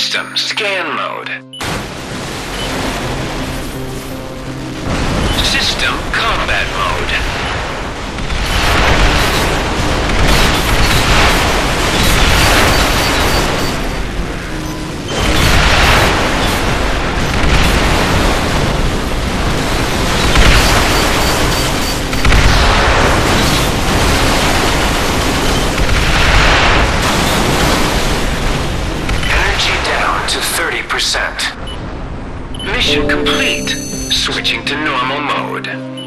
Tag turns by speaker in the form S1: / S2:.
S1: System scan mode. System combat mode. To 30%. Mission complete. Switching to normal mode.